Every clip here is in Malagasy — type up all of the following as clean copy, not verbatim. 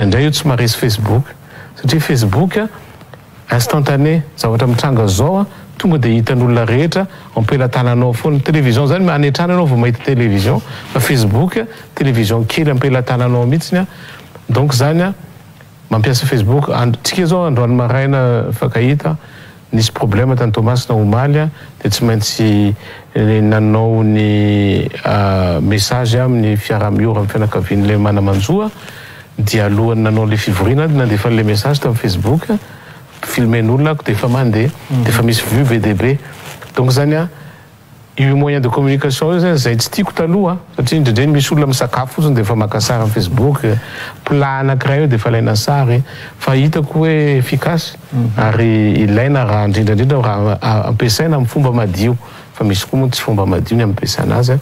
indray io tsy maharesy Facebook satria Facebook instantané zavatra mitranga zao tonga dia hitan'olona rehetra ampelatananao foana télévision zany anetrana anao vao mahita télévision fa Facebook télévision kely ampelatananao mihitsiny donc zany mampiasa Facebook tsika zao androany maraina fakahita nisy problème tany Tomasina omaly dia tsy maintsy nanao ny message amin'ny fiara-miora amin'ny fianakavian'ilay manamanjoa dia alohany nanao le fivoriana nandefa le message tamin'ny Facebook filmen'olona dia efa mandeha dia efa misy vue be dia be donc zany io moyen de communication io zany zay tsy tiako taloha satria indraindray misy olona misakafo fotsiny dia efa maka sary amin'ny Facebook plat anankiray eo dia efa ilaina sary fa hitako hoe efficace ary ilaina raha indrindrandrindra raha ampiasaina amin'ny fomba madio fa misy koa moa tsy fomba madio ny ampiasaina azy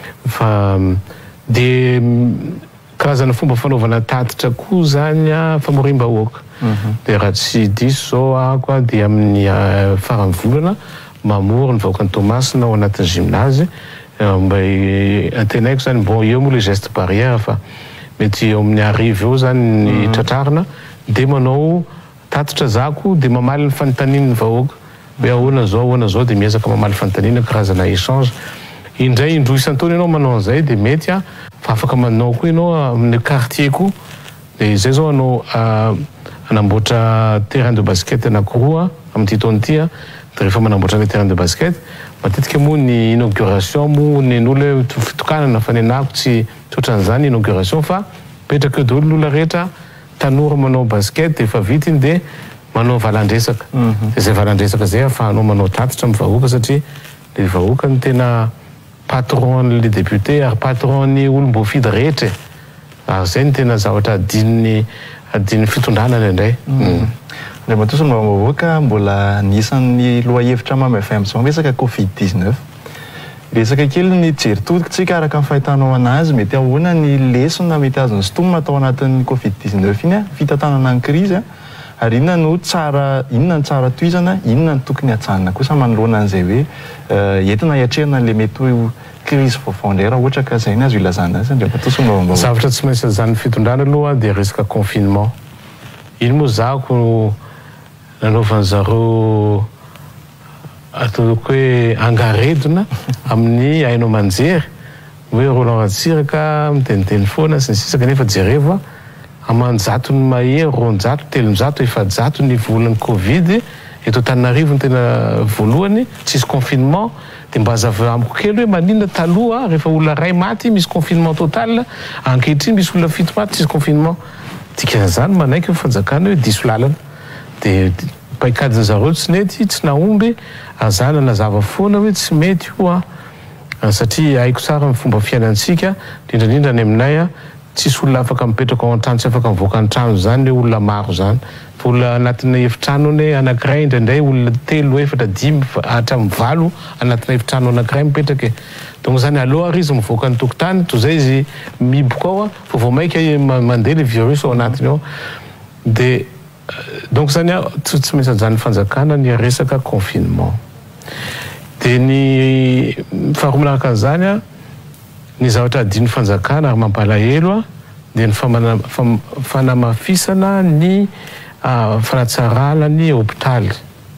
fa dia karazana fomba fanaovana tatitra koa zany famorim-bahoaka dia raha tsy diso zao ako dia amin'ny farany volana mamory ny vahoaka ny Tomasina ao anatin'ny gymnase mba antenaiko zany bon eo moa le geste barrière fa mety eo amin'ny arivo eo zany ny tratrarina dia manao tatitra zako dia mamaly ny fanontanian'ny vahoaka hoe ahoana zao dia miezaka mamaly fanontaniana karazana échange indray indroa isan-taona ianao manao an'izay dia mety fa afaka manao koa ianao amin'ny quartier koa dia izay zao anao anamboatra terrain de basket anankiroa amin'ity taona ity dia rehefa manamboatra le terrain de basket matetika moa ny inauguration moa nen'olona fitokanana fa nenako tsy tsoatran'izany inauguration fa petraka daholo n'olona rehetra tanora manao basket dia efa vita iny dia manao valandresaka dia zay valandresaka zay afahanao manao tatitra amin'ny vahoaka satria le vahoaka ny tena patron le député ary patron ny olom-boafidy rehetra ary zay ny tena zavatra adin'ny fitondrana indray Andray Matosony vahoaka mbola nisan'ny loha-hevitra mamy FM zao resaka Covid-19 resaka kely ny jeritodikotsika araka ny fahitanao anazy mety ahoana ny lesona mety azony stomina atao anatin'ny Covid-19 iny fitantanana ny krizy ary inona ny tsara toizana inona ny tokony hatsanina kosa manoloana an'izay hoe entina hiatrehana le mety hoe crise profonde raha ohatra ka zay ny azo ilazana azy Andray Matosony vahoaka zavatra tsy maintsy azan'ny fitondrana aloha dia resaka confinement iny moa zako nanaovan'ny zareo ataoko hoe angaredona amin'ny hainao manjery hoe Roland Ratsiraka miteniteny foana sy ny sisa kanefa jerevo amanjatony mahery roanjato telonjato efajato ny volan'ny Covid eto Antananarivo ny tena voalohany tsisy confinement dia mba hazava amiko kely hoe maninona taloha rehefa olona ray maty misy confinement total ankehitriny misy olona fito maty tsisy confinement dikan'izany manaiky fanjakana hoe diso lalana dia paikadiny zareo tsy nety tsy naomby azana nazava foana hoe tsy mety io satria haiko tsara ny fomba fiainantsika indrindrindra ny aminay tsisy olona afaka mipetraka ao an-trano tsy afaka mivoaka ny trano zany hoe olona maro zany fa olona anatin'ny efitrano hoe anankiray indraindray olona telo efatra dimy hatramin'ny valo anatina efitrano anankiray mipetraka donc zany aloha ary izy mivoaka ny tokotany toy zay izy miboka ao fa vao maika mandeha le virus ao anatiny ao dia donc zany tsy maintsy ajany fanjakana ny resaka confinement dia ny faharoa manaraka an'izany ny zavatra adiny fanjakana ary mampalahelo dia ny fanamafisana ny fanatsarana ny hôpitaly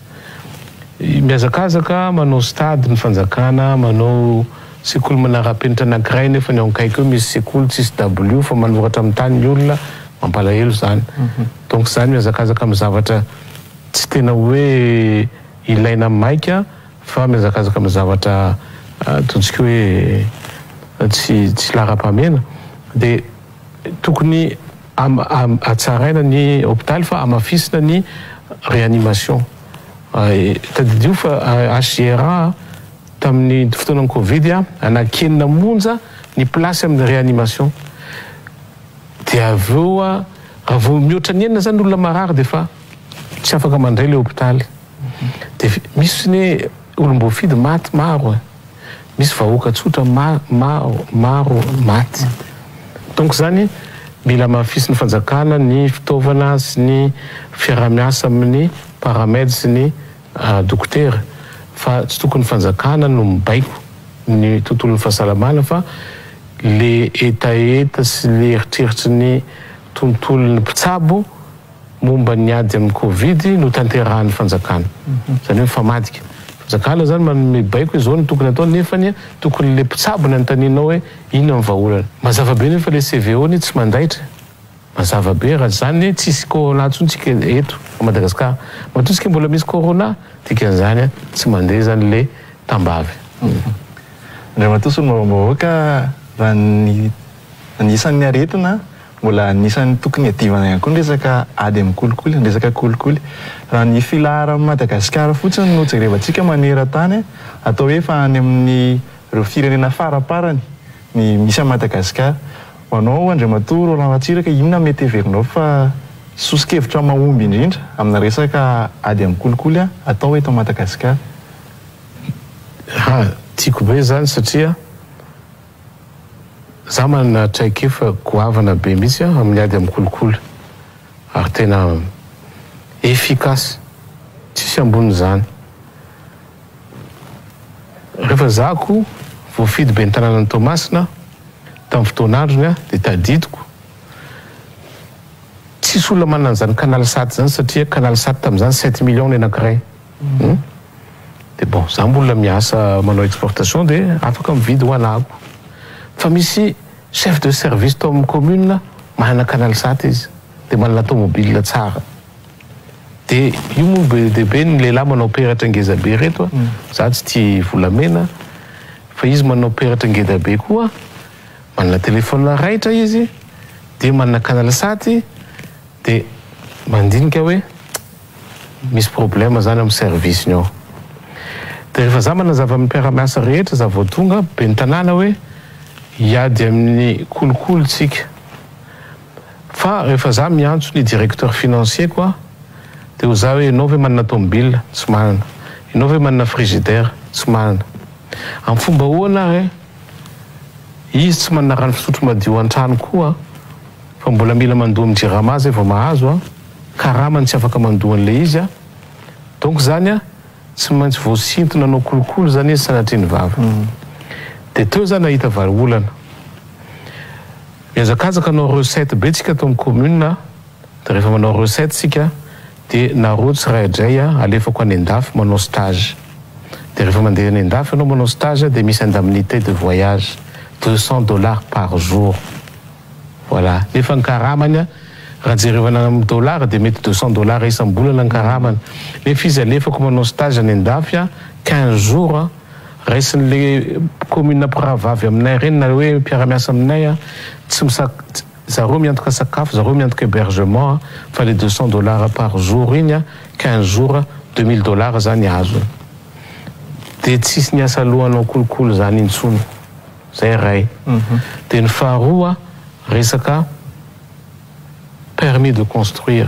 miazakazaka manao stade ny fanjakana manao sekoly manara-penitra anankiray nefa ny ao akaiky eo misy sekoly tsisy W fa manoratra amin'ny tany ny olona mampalahelo zany donc zany miazakazaka amin'ny zavatra tsy tena hoe ilaina maika fa miazakazaka amin'ny zavatra ataontsika hoe tsy lara-pamena dia tokony atsaraina ny hôpitaly fa amafisina ny réanimation tadidio fa HGRA tamin'ny fotoanan'ny Covid anakenina monja ny place amin'ny réanimation dia aveo raha vao mihoatra ny enina zany olona marary dia fa tsy afaka mandray le hôpitaly dia misy ny olom-boafidy maty maro misy vahoaka tsotra maro maty donc zany mila mahafisy ny fanjakana ny fitaovana sy ny fiaramiasa amin'ny paramède sy ny dokotera fa tsy tokony fanjakana no mibaiko ny tontolon'ny fahasalamana fa le etaeta sy le eritreritry ny tontolon'ny mpitsabo momba ny ady amin'ny Covid no tanterahan'ny fanjakana. Zany hoe mifamadika. Fanjakana zany manome baiko izao ny tokony atao nefany tokony le mpitsabo ny antaninao hoe inona ny vahaolana. Mazava be nefa le CVO ny tsy mandaitra. Mazava be raha zany tsisy corona tsika eto a Madagasikara. Matoa mbola misy corona dikan'izany tsy mandeha zany le tambavy. Andriamatoa Solombavam-bahoaka raha anisan'ny aretina mbola anisan'ny tokony adivana ihany koa ny resaka ady amin'ny kolikoly, ny resaka kolikoly. Raha ny filaharan'ny Madagasikara fotsiny no jerevantsika maneran-tany atao hoe fa any amin'ny ireo firenena faraparany ny misy a Madagasikara. Ho anao Andriamatoa Roland Ratsiraka, inona mety heverinao fa sosokevitra mahomby indrindra amina resaka ady amin'ny kolikoly atao eto Madagasikara? Tiako be zany satria za manana traikefa goavana be mihitsy amin'ny ady amin'ny kolikoly ary tena efficace, tsisy ambony zany. Rehefa zako voafidy be ny tanànan'ny Toamasina tamin'ny fotoan'androny dia tadidiko tsisy olona manana an'izany Canal Sat zany satria Canal Sat tamin'izany 7 millions ny anankiray. Dia bon, za mbola miasa manao exportation dia afaka mividy ho anako. Fa misy chef de service tao amin'ny commune manana Canal Sat izy dia manana tomobile tsara. Dia io moa be dia be ny lehilahy manao peratra ngeza be reto za tsy tia volamena fa izy manao peratra ngeda be koa, manana telefona raitra izy dia manana Canal Sat dia mandinika hoe misy problème zany amin'ny service ny ao. Dia rehefa za manazava amin'ny mpiara-miasa rehetra za vao tonga be ny tanàna hoe hiady amin'ny kolikoly tsika. Fa rehefa za miantso ny directeur financier koa dia ho za hoe ianao ve manana tomobile? Tsy manana. Ianao ve manana frigidaire? Tsy manana. Amin'ny fomba hoana izy tsy manana rano fisotro madio an-trano koa fa mbola mila mandoa amin'ny jirama zay vao mahazo karamany tsy afaka mandoa an'ilay izy donc zany tsy maintsy voasintona anao kolikoly zany izy sanatriany vava. Dia teo zany nahita vahaolana. Miazakazaka anao recette be tsika tao amin'ny commune dia rehefa manao recette tsika dia narotsy raidray alefako any an-dafy manao stage. Dia rehefa mandeha any an-dafy anao manao stage dia misy indemnité de voyage $200 par jour. Voilà. Nefa ny karamany raha jerevana amin'ny dollara dia mety $200 isam-bolana ny karamany. Nefa izy alefako manao stage any an-dafy 15 jours raisin'le commune mpiravavy aminay reny na hoe mpiara-miasa aminay tsy zareo miantoka sakafo, zareo miantoka hébergement fa le $200 par jour iny 15 jours $2000 zany azo. Dia tsisy ny asa lohanao kolikoly zany intsony. Zay ray. Dia ny faharoa resaka permis de construire.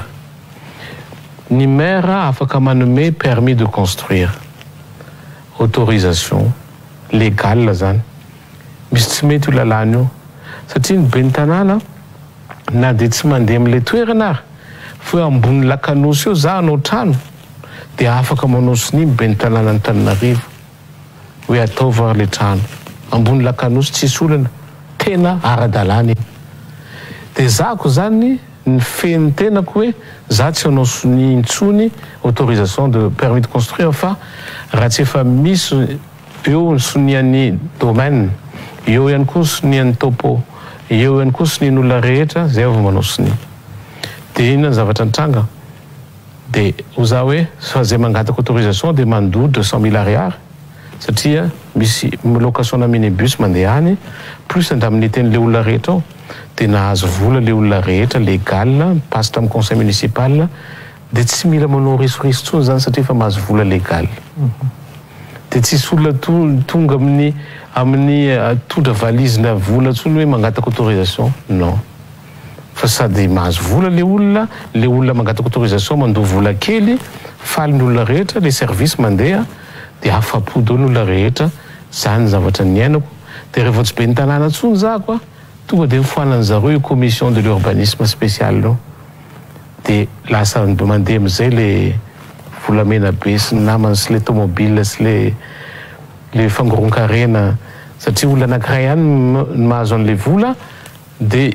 Ny maire afaka manome permis de construire. Autorisation légale zany. Misy tsy mety io lalàna io. Satria ny be ny tanàna na dia tsy mandeha amin'ilay toerana ary fa hoe ambony lakanosy eo za anao trano dia afaka manao sinia be ny tanàna ny Tananarivo hoe ataova le trano. Ambony lakanosy tsisy olana tena ara-dalàna iny. Dia zako zany ny feny tenako hoe za tsy anao sinia intsony autorisation de permis de construire fa raha tsy efa misy eo ny sinian'ny domaine, eo ihany koa sinian'ny topo, eo ihany koa sinian'olona rehetra zay vao manao sinia. Dia inona ny zavatra nitranga? Dia ho za hoe fa zay mangataka autorisation dia mandoa 200 000 ariary satria misy location na minibus mandeha any plus indemnité n'le olona rehetra ao. Dia nahazo vola le olona rehetra légal passe tamin'ny conseil municipal dia tsy mila manao risoriso tsony zany satria fa mahazo vola légal. Dia tsisy olona tonga amin'ny tondra valizina vola tsony hoe mangataka autorisation, non. Fa sady mahazo vola le olona mangataka autorisation mandoa vola kely faly ny olona rehetra, le service mandeha dia afa-po daholo olona rehetra. Zany zavatra niainako. Dia rehefa tsy be ny tanàna tsony zako tonga dia mifoanany zareo io commission de l'urbanisme spécial no. Dia lasa mandeha amin'izay le volamena be sy ny namany sy le tomobile sy le fangoron-karena satria olona anankiray ihany mahazo an'ilay vola dia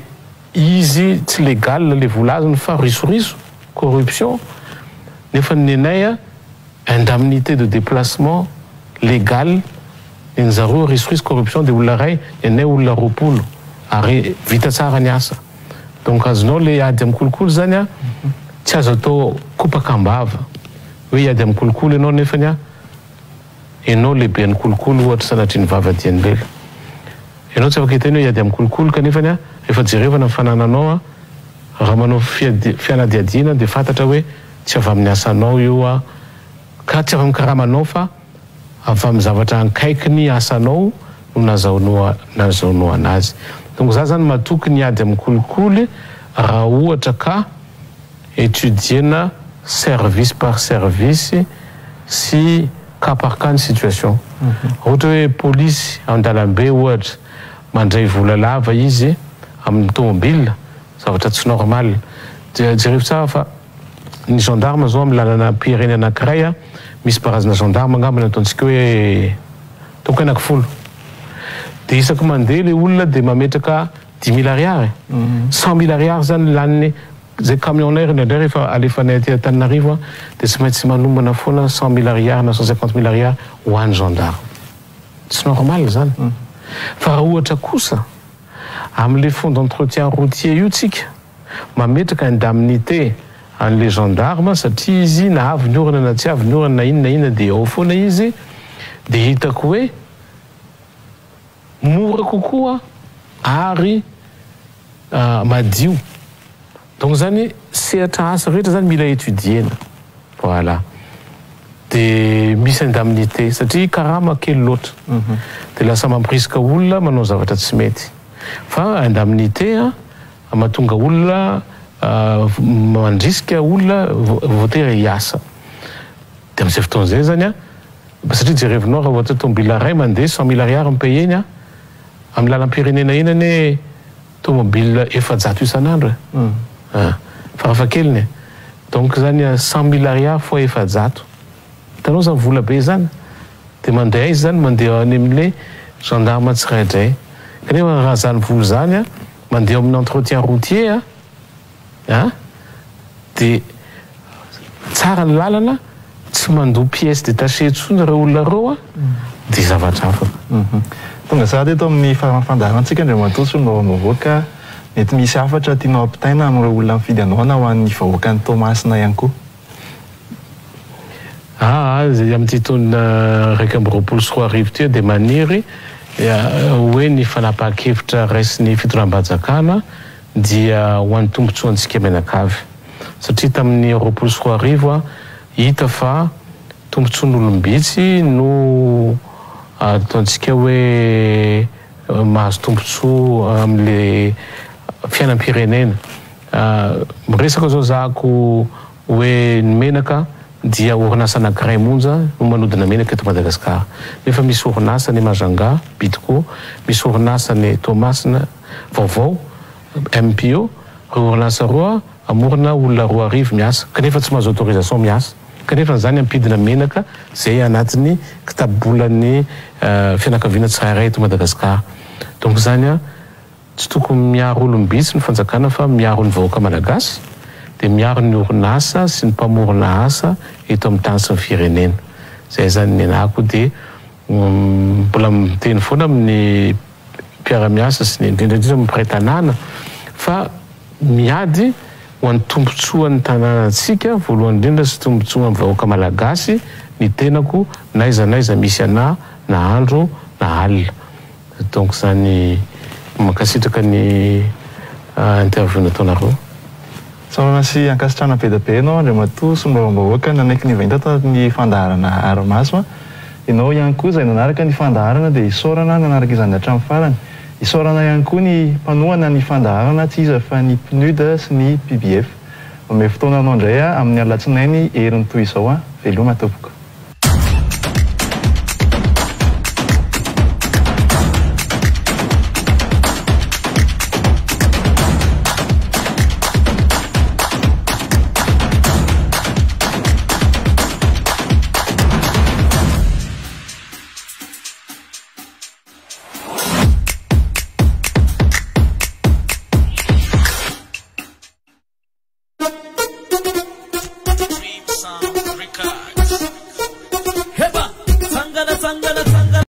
izy tsy légal le volaziny fa risoriso corruption nefa ny anay indemnité de déplacement légal ny zareo risoriso corruption de olona ray ny anay olona roapolo ary vita tsara ny asa donc azonao le ady amin'ny kolokolo zany a tsy azo atao kopakambava hoe iady amin'ny kolokolo ianao nefany a ianao lehibe ny kolokolo ohatra sanatry ny vavadian'bela ianao tsy afaka hitany hoe iady amin'ny kolokolo kanefany a rehefa jerevana mifanananao a raha manao fianadiadiana dia fantatra hoe tsy avy amin'ny asanao io a ka tsy avy amin'ny karamanao fa avy amin'ny zavatra ankaiky ny asanao no nazahoanao anazy donc za zany matoky ny ady amin'ny kolokolo raha ohatra ka étudiena service par service sy cas par cas ny situation ohatra hoe polisy an-dalambe ohatra mandray vola lava izy amin'ny tomobile zavatra tsy normal jereo tsara fa ny gendarme zao amin'ny lalana pireny anankiray a misy barazana gendarme angambany ataontsika hoe toko anankifolo dia isaky mandeha le olona dia mametraka 10 000 ariary 100 000 ariary zany laniny zay camionnaire ndraindray rehefa alefanay aty Antananarivo dia tsy maintsy manombana foana 100 000 ariary na 150 000 ariary ho an'ny gendarme tsy normal zany fa raha ohatra kosa amin'le fond d'entretien routier io tsika mametraka indemnité an'le gendarme satria izy na avy ny orana na tsy avy ny orana na inona dia ao foana izy dia hitako hoe mora kokoa ary madio donc zany sehatra asa rehetra zany mila étudiena voilà dia misy indemnité satria karama kely loatra dia lasa mampirisika olona manao zavatra tsy mety fa indemnité mahatonga olona mandrisika olona voatery hiasa dia amin'izay fotoan'izay zany satria jerevinao raha ohatra tomobile ray mandeha 100 000 ariary mipaye iny amin'ny lalam-pirenena inany tomobile 400 isan'andro farafakeliny donc zany 100 000 ariary fois 400 hitanao zany vola be zany dia mandeha izy zany mandeha any amin'le gendarme tsirairay kanefa raha zany vola zany mandeha amin'ny entretien routier dia tsara ny lalana tsy mandoa pièce détachée tsony reo olona reo dia zavatra afaka tonga sady eto amin'ny fandarantsika Andriamatoa no mavoaka mety misy hafatra tianao ampitaina amin'ireo olona mifidy anao na ho an'ny vahoakan'ny Tomasina ihany koa amin'ity taona 2024 ty dia maniry hoe ny fanapahan-kevitra raisiny fitoram-bajakana dia ho an'ny tombotsoantsika menakavy satria tamin'ny 2024 hita fa tombotson'olombitsy no ataontsika hoe mahazo tombotsoa amin'le fiainam-pirenena miresaka zao zako hoe ny menaka dia orinasa anankiray monja no manodina menaka eto Madagasikara nefa misy orinasa ny Majanga Bitco misy orinasa ny Tomasina vaovao MPO reo orinasa roa amorona olona 2 miasa kanefa tsy mahazo autorisation miasa kanefa zany ampidina menaka zay anatin'ny kitabolan'ny fianakaviana tsirairay eto Madagasikara donc zany tsy tokony miaro olombitsy ny fanjakana fa miaro ny vahoaka malagasy dia miaro ny orinasa sy ny mpamorona asa eto amin'ny tany sy ny firenena zay zany ny anako dia mbola miteny foana amin'ny mpiara-miasa sy ny indrindrandrindra amin'ny mpiray tanàna fa miady ho an'ny tombotsoan'ny tanànantsika voalohany indrindra sy tombotsoa amin'ny vahoaka malagasy ny tenako naiza misy ana na andro na alina donc zany mankasitraka ny interview nataonareo Sama sy ankasitrana be dia be ianao Andriamatoa sy mbahoaka nanaiky ny vainta ny fandaharana Aramaso ianao ihany koa izay nanaraka ny fandaharana dia isaorana nanaraka izany hatramin'ny farany isaorana ihany koa ny mpanohana ny fandaharana tsy iza fa ny PNUD sy ny PBF. Omey fotoana anao indray amin'ny alatsinainy herin'ny toy izao veloma tompoko.